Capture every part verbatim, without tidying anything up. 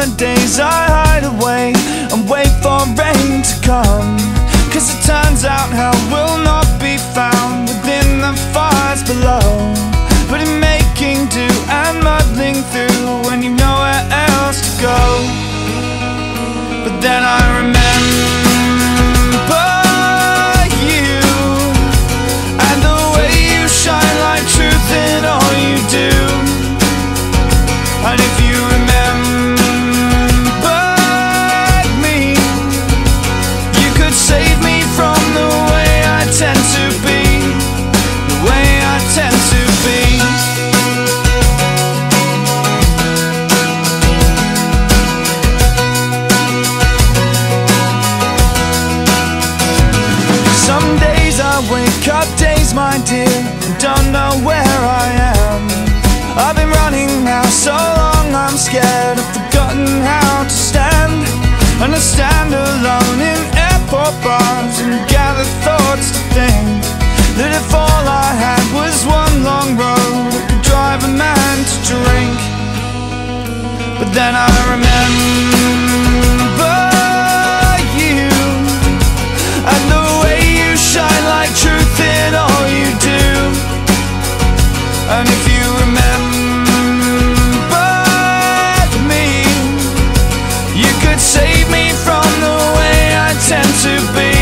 the days I hide away and wait for rain to come. Cause it turns out hell will not be found within the fires below, but in making do and muddling through when you've nowhere else to go. But then I remember you and the way you shine like truth in all you do. And if you remembered me, you could save me from the way I tend to be, the way I tend to be. Some days I wake up days, my dear, and don't know where I am. I've been running now so long I'm scared I've forgotten how to stand. And I stand alone in airport bars and gather thoughts to think that if all I had was one long road I could drive a man to drink. But then I remember you and the way you shine like truth in all you do. And if you remembered me, you could save me from the way I tend to be.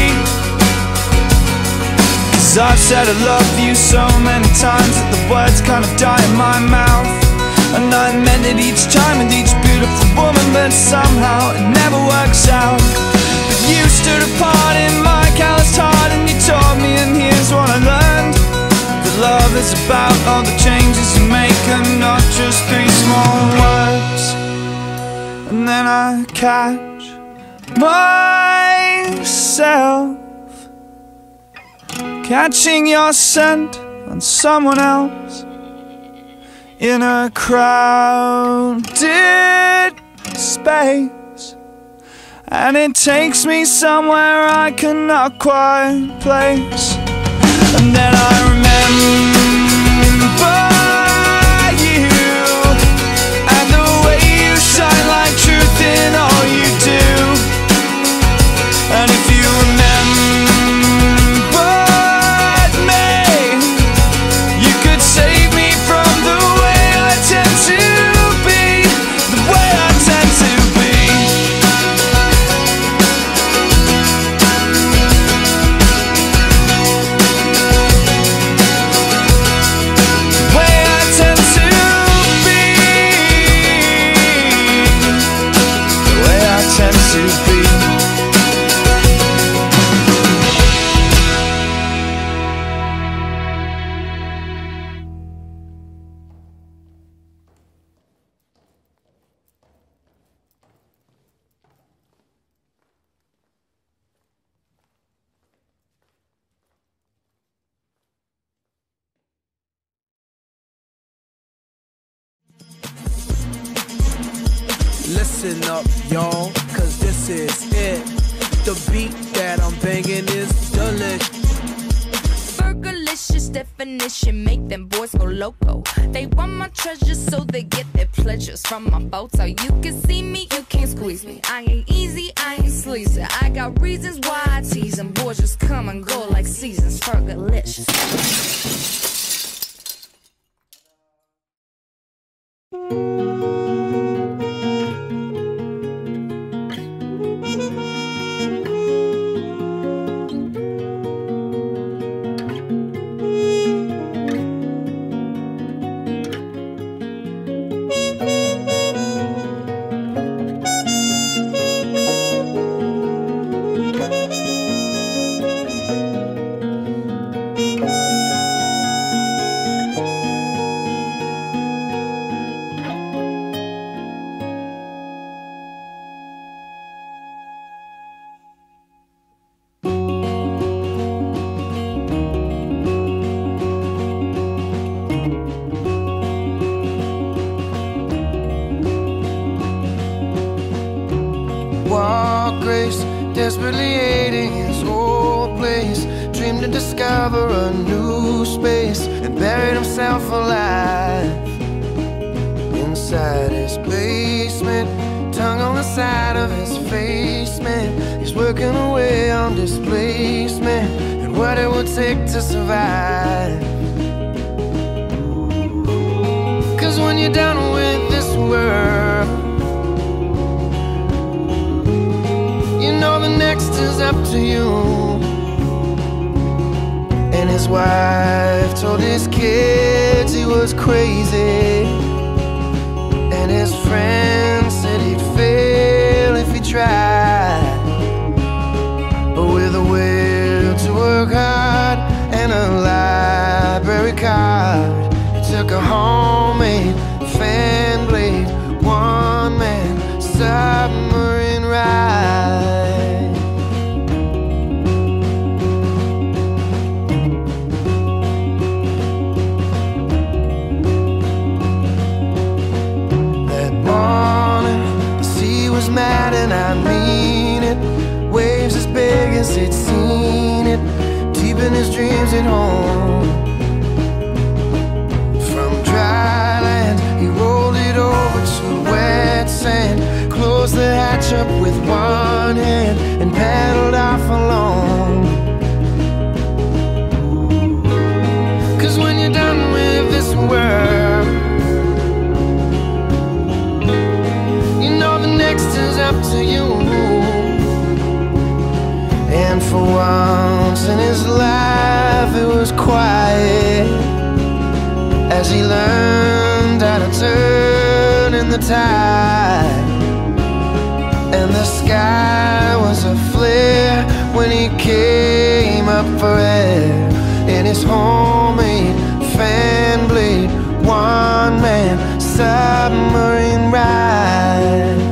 Cause I've said I love you so many times that the words kind of die in my mouth. And I meant it each time with each beautiful woman, but somehow it never works out. But you stood apart in my calloused heart and you taught me, and here's what I learned: that love is about all the changes you make and not just three small words. And then I catch myself catching your scent on someone else in a crowded space, and it takes me somewhere I cannot quite place. And then I remember you and the way you shine like truth in all you do. And if you remembered me, you could save me from the way I tend to be, the way I tend to be. Listen up, y'all, cause this is it. The beat that I'm banging is delicious. Burgerlicious definition, make them boys go loco. They want my treasures so they get their pleasures from my boat. So you can see me, you can't squeeze me. I ain't easy, I ain't sleazy. I got reasons why I tease them. Boys just come and go like seasons. Burgerlicious. Walk grace, desperately hating his old place, dreamed to discover a new space, and buried himself alive inside his basement. tongue on the side of his face, man. He's working away on displacement and what it would take to survive. Cause when you're done with this world, you know the next is up to you. And his wife told his kids he was crazy, and his friends said he'd fail if he tried. But with a will to work hard and a library card, he took a homemade fan blade, one-man submarine ride. Mad, and I mean it. Waves as big as he'd seen it, deep in his dreams at home. From dry land he rolled it over to wet sand, closed the hatch up with one hand and paddled off alone. Cause when you're done with this world, next is up to you. And for once in his life it was quiet, as he learned how to turn in the tide. And the sky was a flare when he came up for air in his homemade fan blade, one-man submarine ride.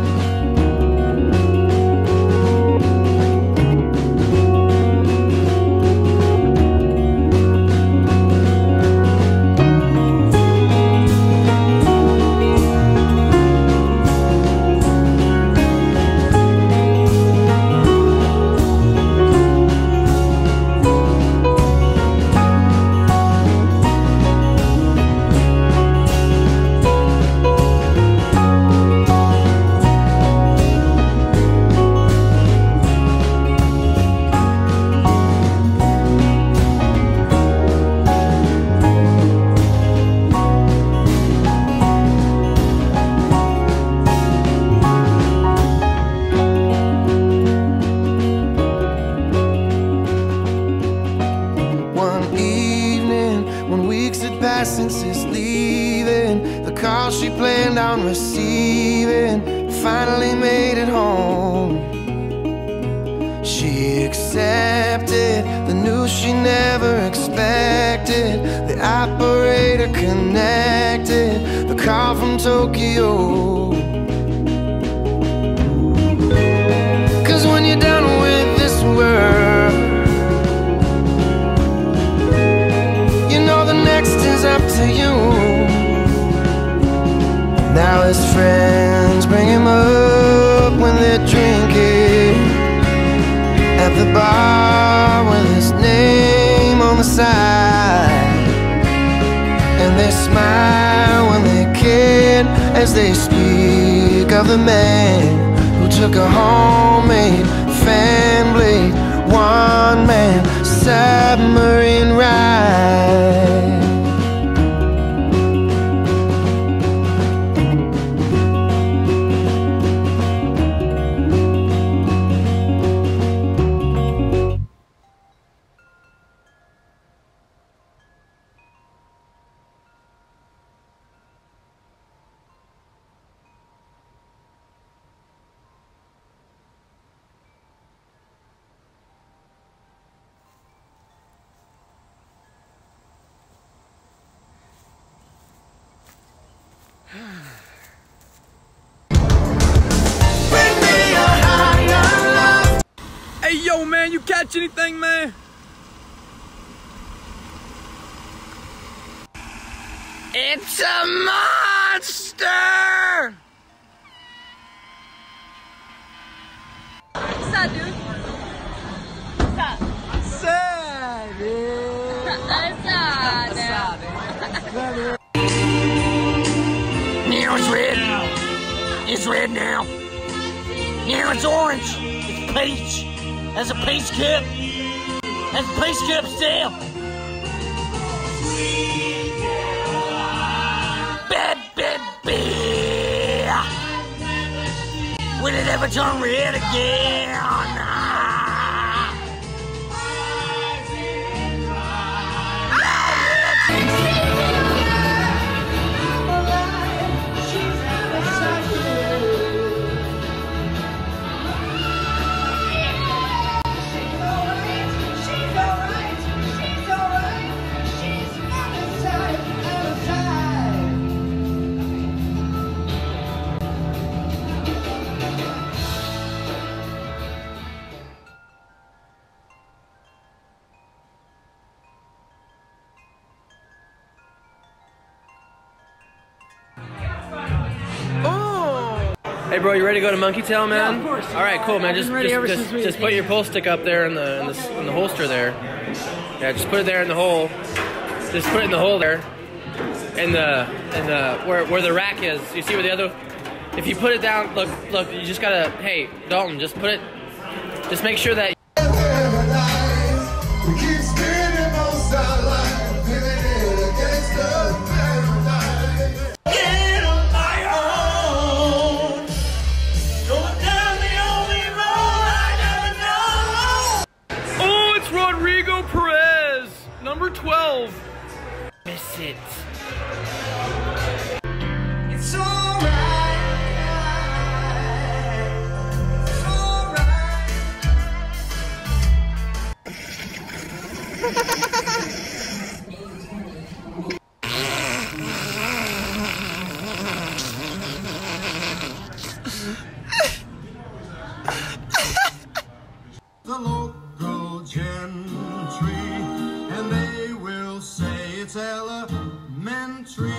Since his leaving, the call she planned on receiving finally made it home. She accepted the news she never expected. The operator connected the call from Tokyo. Cause when you're done with this world, next is up to you. Now his friends bring him up when they're drinking at the bar with his name on the side, and they smile when they kid as they speak of the man who took a homemade fan blade, one-man submarine ride. Hey yo man, you catch anything, man? It's a monster! What's up, dude? What's up? Sad, dude. What's up, dude? Newsweek. It's red now. Now it's orange. It's peach. That's a peach cup. That's a peach cup still. Bad, bad, bad. Will it ever turn red again? Hey bro, you ready to go to Monkey Tail, man? Yeah, of course. All right, cool, man. Just ready just, ever just, since we just put your pull stick up there in the, in the in the holster there. Yeah, just put it there in the hole. Just put it in the hole there, in the in the where where the rack is. You see where the other? If you put it down, look look. You just gotta. Hey, Dalton, just put it. Just make sure that. Number twelve. Miss it. It's alright. It's alright. The local gentry, and they will say it's elementary.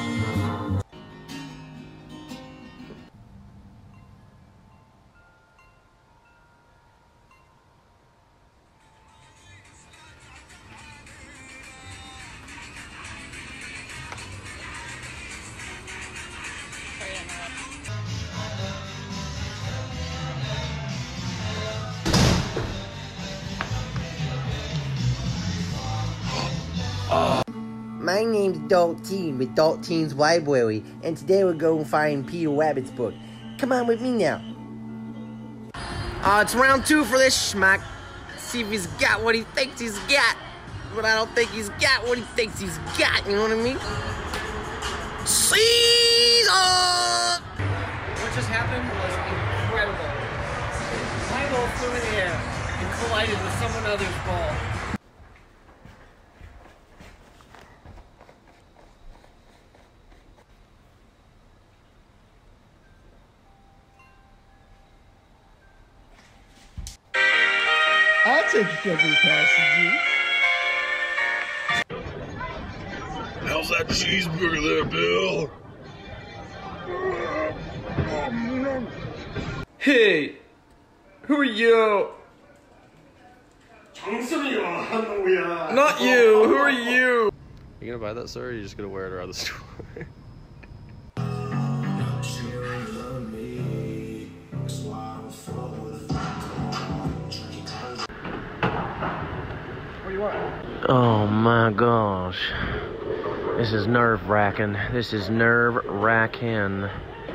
My name's Dalton with Dalton's Library, and today we're going to find Peter Rabbit's book. Come on with me now. Uh, it's round two for this schmuck. See if he's got what he thinks he's got. But I don't think he's got what he thinks he's got, you know what I mean? Season! What just happened was incredible. My ball flew in the air and collided with someone else's ball. I'll take a couple of passages. How's that cheeseburger there, Bill? Hey, who are you? Not you. Who are you? You gonna buy that, sir? Or are you just gonna wear it around the store? Oh my gosh. This is nerve-wracking. This is nerve-wracking.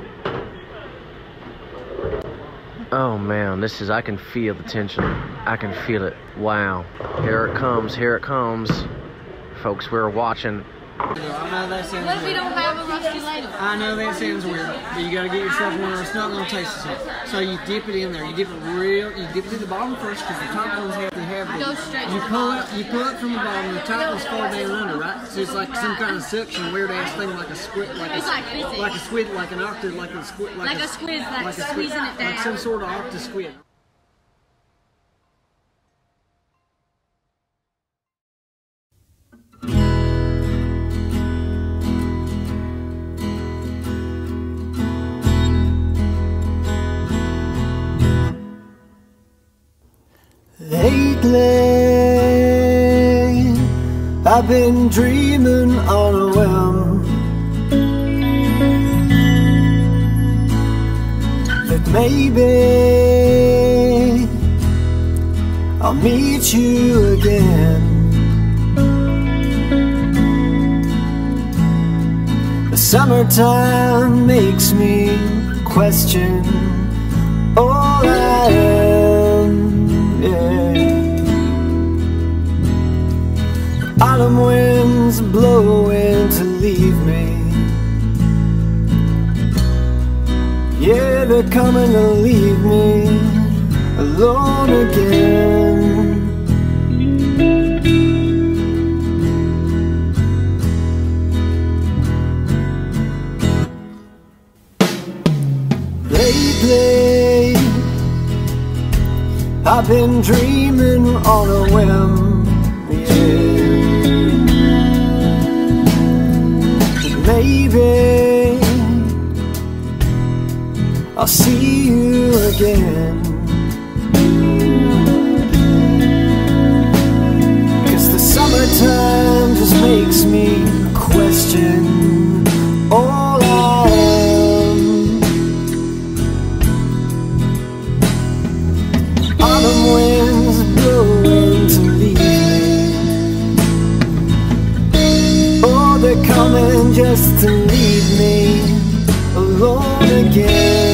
Oh man, this is, I can feel the tension. I can feel it. Wow. Here it comes, here it comes. Folks, we're watching. I know that sounds What if we weird. don't have a rusty ladle? I know that sounds weird, but you gotta get yourself one that's not gonna taste the same. So you dip it in there. You dip it real. You dip it to the bottom first because the top ones have to have it. Go straight You to the pull it. bottom. You pull it from the bottom. And the top one's fall down under, right? So it's like some kind of suction, weird ass thing, like a squid, like It's a like physics. like a squid, like an octave, like a squid, Like a squid, like a squid, squeezing it down. like some sort of octave squid. Lately, I've been dreaming on a whim maybe I'll meet you again. The summertime makes me question all I am, yeah. Autumn winds blowing to leave me, yeah, they're coming to leave me alone again. Lately, I've been dreaming on a whim, yeah. Maybe I'll see you again. 'Cause the summertime just makes me question all I am. Autumn winds blowing to leave me, oh, they're coming just to leave me alone again.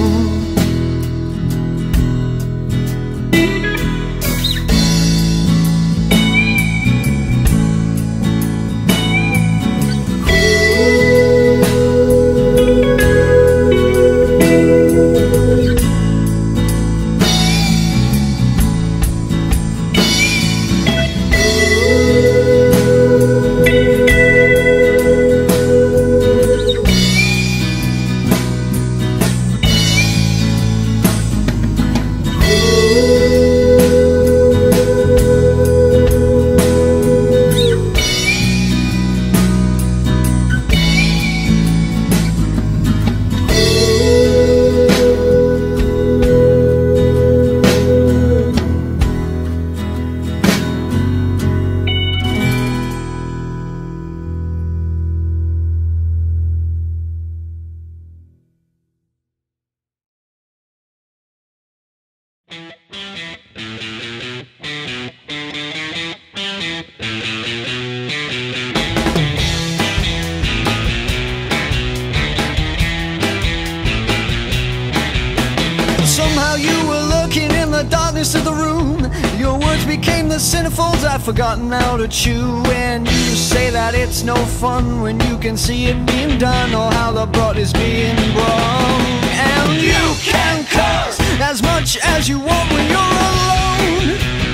Somehow you were looking in the darkness of the room. Your words became the centerfolds I've forgotten how to chew. And you say that it's no fun when you can see it being done, or how the blood is being brung. And you can curse as much as you want when you're alone.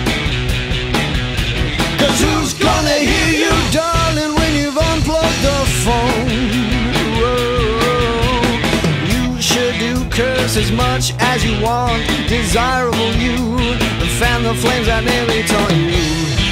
'Cause who's gonna hear you, darling, when you've unplugged the phone? Curse as much as you want, desirable you, fan the flames that nearly taught you.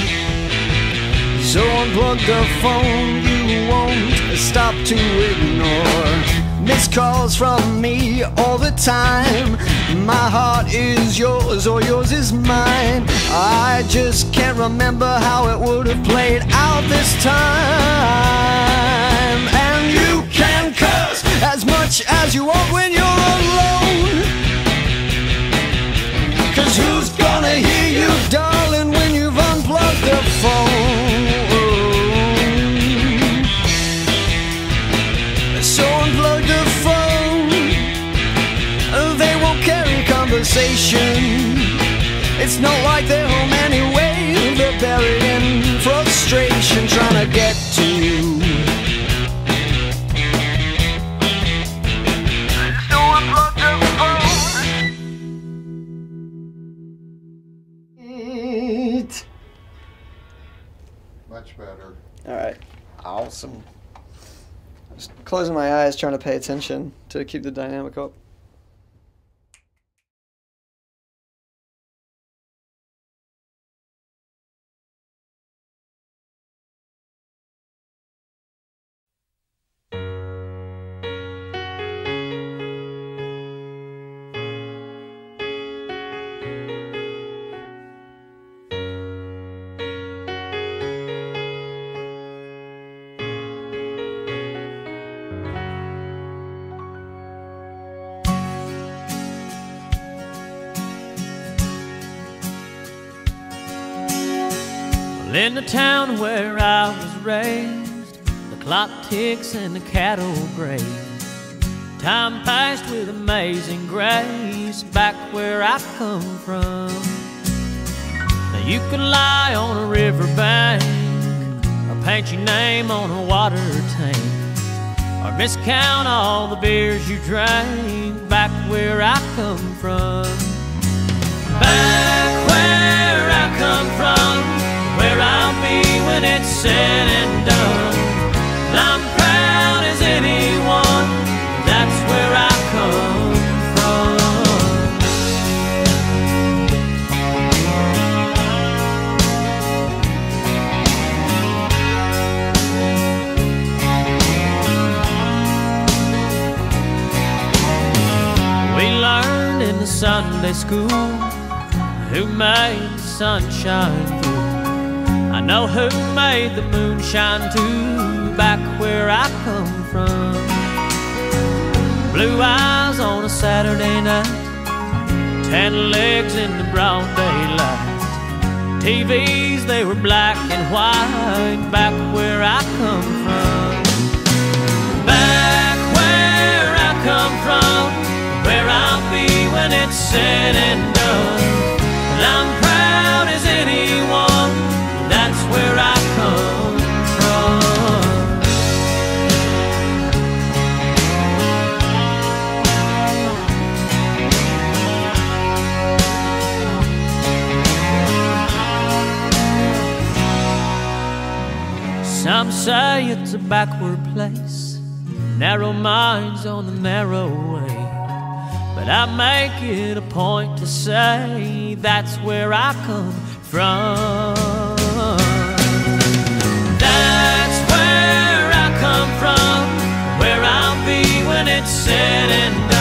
So unplug the phone, you won't stop to ignore missed calls from me all the time. My heart is yours or yours is mine. I just can't remember how it would have played out this time. And you can curse as much as you want when you're alone. 'Cause who's gonna hear you, darling, when you've unplugged the phone? So unplug the phone. They won't carry conversation. It's not like they're home anyway. They're buried in frustration, trying to get to you. So unplug the phone. Much better. Alright, awesome. Just closing my eyes, trying to pay attention to keep the dynamic up. Well, in the town where I was raised, the clock ticks and the cattle graze. Time passed with amazing grace back where I come from. Now you could lie on a riverbank or paint your name on a water tank, or miscount all the beers you drank back where I come from. Back where I come from, where I'll be when it's said and done. And I'm proud as anyone, that's where I come from. We learned in the Sunday school who made the sunshine through. I know who made the moonshine too, back where I come from. Blue eyes on a Saturday night, tan legs in the broad daylight. T Vs, they were black and white, back where I come from. Back where I come from, where I'll be when it's said and done. And I'm proud as anyone, that's where I come from. Some say it's a backward place, narrow minds on the narrow way. But I make it a point to say that's where I come from. That's where I come from, where I'll be when it's said and done.